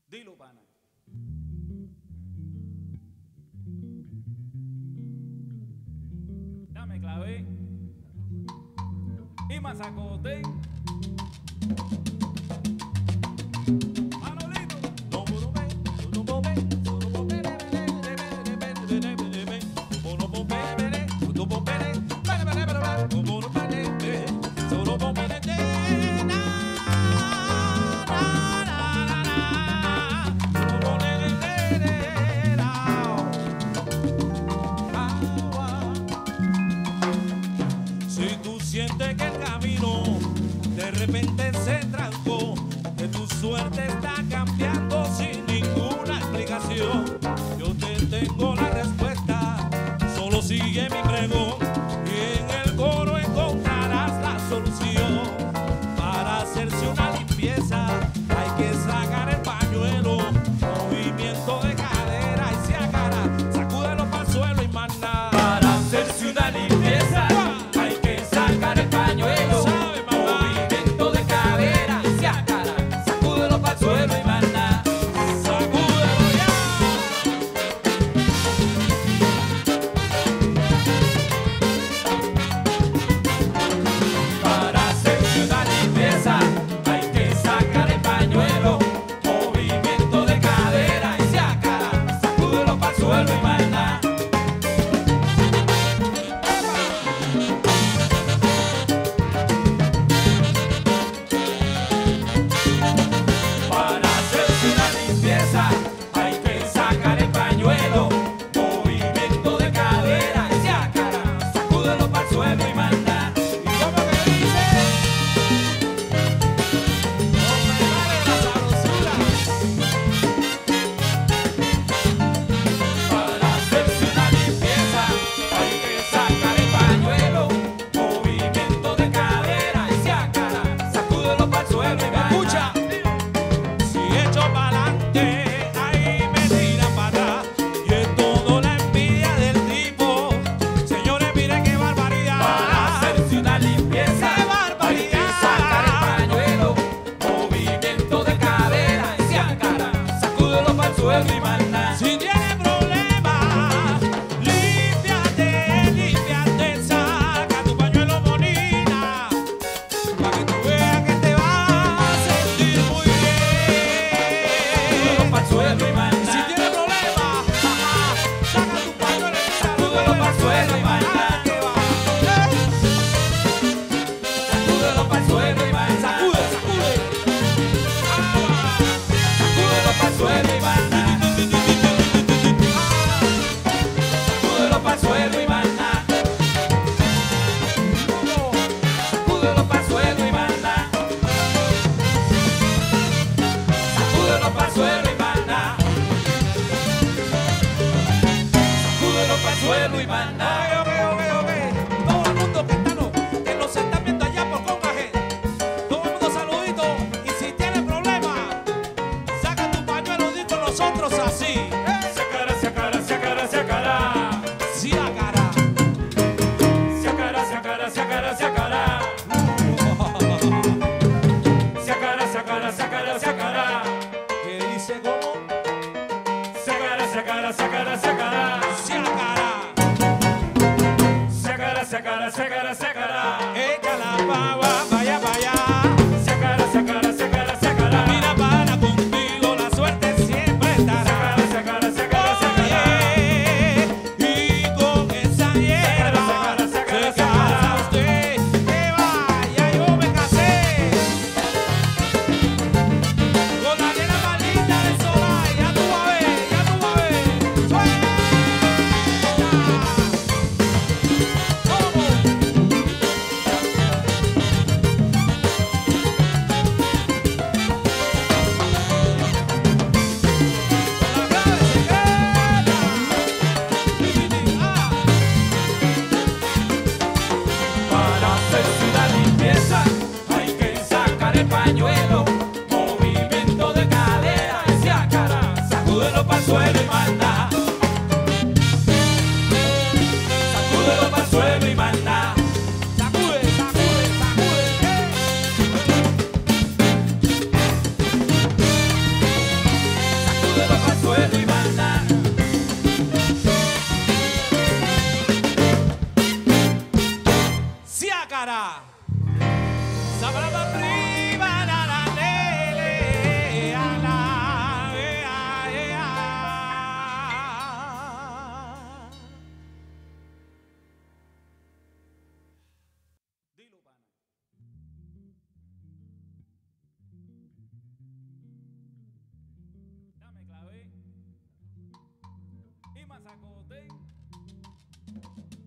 Dilo, pana. Ya me clavé. Y masacote. Si tú sientes que el camino de repente se trancó, que tu suerte está cambiando sin ninguna explicación, yo te tengo la respuesta, solo sigue mi pregón y en el coro encontrarás la solución. Para hacerse una limpieza hay que sacar el pañuelo, movimiento de cadera y se agarra, sacúdelo para el suelo y más nada. Para hacerse una limpieza hay que sacar el pañuelo, movimiento de cadera y se agarra, sacúdelo para el suelo y más nada. Sacúdelo ya. Para hacerse una limpieza hay que sacar el pañuelo, movimiento de cadera y se agarra, sacúdelo para el suelo y más nada. Para hacerse una limpieza hay que sacar el pañuelo, movimiento de cadera y se agarra, sacúdelo para el suelo y más nada. ¿Y cómo que dice? No me vale la sabrosura. Para hacerse una limpieza hay que sacar el pañuelo, movimiento de cadera y se agarra, sacúdelo para el suelo y más nada. Escucha, si echo pa'lante, ahí me tiran para atrás. Y es todo la envidia del tipo. Señores, miren qué barbaridad. Para hacerse una limpieza ¡Qué hay barbaridad! que sacar el pañuelo, movimiento de cadera y se agarra, sacúdelo para el suelo y más nada. Si tienes problemas, límpiate, límpiate, saca tu pañuelo bonita, para que tú veas que te vas a sentir muy Sacúdelo bien. para el suelo y más Si nada. tienes problemas, saca tu pañuelo y Sacúdelo para el suelo y más nada. que va. Sacúdelo para el suelo y más nada. Sacude, sacude. Sacúdelo para el suelo y más nada. Sacúdelo para el suelo y más nada. Sacúdelo para el suelo y más nada. Sacúdelo para el suelo y más nada. Sacúdelo para el suelo y más nada. Ok. Todo el mundo que nos están viendo allá por Congaje. Todo el mundo saludito. Y si tiene problemas, saca tu pañuelo y con nosotros así. Sacará, sacará, sacará, sacará. Sí, la cara. Sacará, sacará, sacará, sacará. Sacará, sacará, sacará, sacará. ¿Qué dice cómo? Sacará, sacará, sacará, sacará. Sí, la cara. Sacará, sacará, sacará, sacará. Échala pa' vaya, vaya. Sacará, sacará, sacará, sacará. Mira, para contigo la suerte siempre estará. Sacará, sartén.